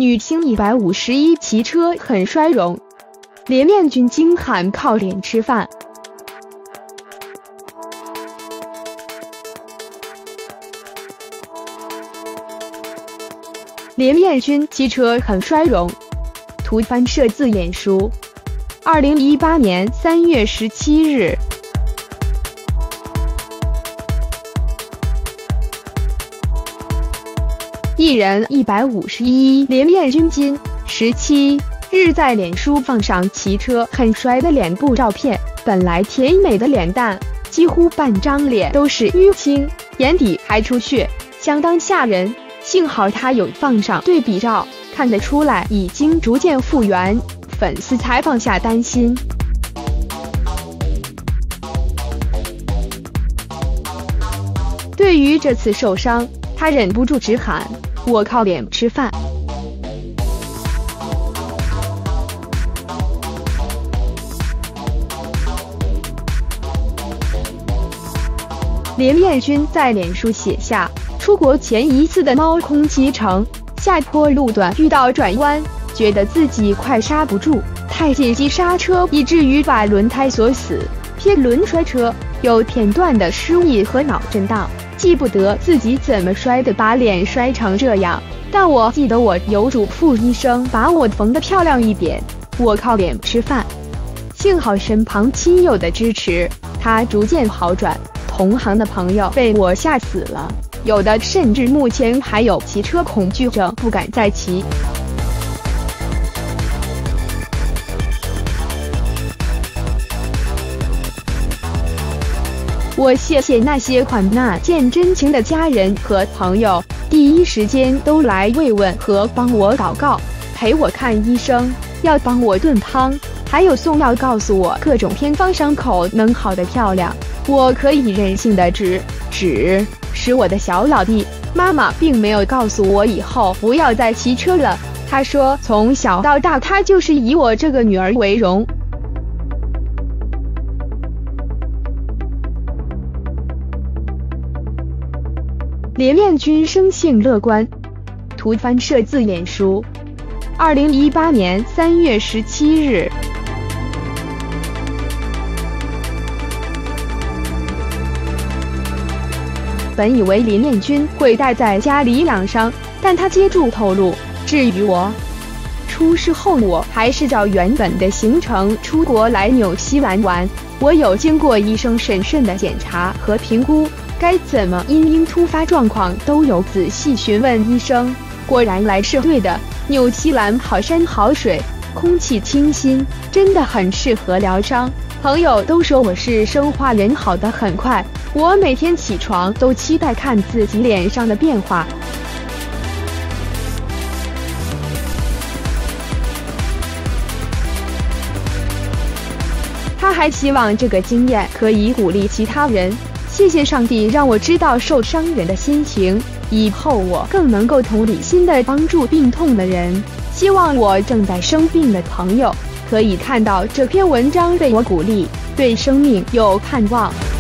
女星151骑车狠摔容，林彥君惊喊靠脸吃饭。林彥君骑车狠摔容，图翻摄自脸书。2018年3月17日。艺人151林彥君今17日在脸书放上骑车狠摔的脸部照片，本来甜美的脸蛋，几乎半张脸都是淤青，眼底还出血，相当吓人。幸好他有放上对比照，看得出来已经逐渐复原，粉丝才放下担心。对于这次受伤，他忍不住直喊：“我靠脸吃饭。”林彥君在脸书写下，出国前一次的猫空骑乘，下坡路段遇到转弯，觉得自己快刹不住，太紧急刹车，以至于把轮胎锁死，撇轮摔车，有片段的失忆和脑震荡，记不得自己怎么摔的，把脸摔成这样。但我记得我有嘱咐医生把我缝得漂亮一点，我靠脸吃饭。幸好身旁亲友的支持，他逐渐好转。同行的朋友被我吓死了，有的甚至目前还有骑车恐惧症，不敢再骑。我谢谢那些患难见真情的家人和朋友，第一时间都来慰问和帮我祷告，陪我看医生，要帮我炖汤，还有送药，告诉我各种偏方，伤口能好得漂亮。我可以任性的指使我的小老弟。妈妈并没有告诉我以后不要再骑车了，她说从小到大她就是以我这个女儿为荣。林彥君生性乐观，图翻摄自脸书。2018年3月17日。本以为林彥君会待在家里养伤，但他接住透露，至于我，出事后我还是照原本的行程出国来纽西兰玩。我有经过医生审慎的检查和评估，该怎么因突发状况都有仔细询问医生。果然来是对的，纽西兰好山好水，空气清新，真的很适合疗伤。朋友都说我是生化人，好得很快。我每天起床都期待看自己脸上的变化。他还希望这个经验可以鼓励其他人。谢谢上帝让我知道受伤人的心情，以后我更能够同理心地帮助病痛的人。希望我正在生病的朋友可以看到这篇文章，被我鼓励，对生命有盼望。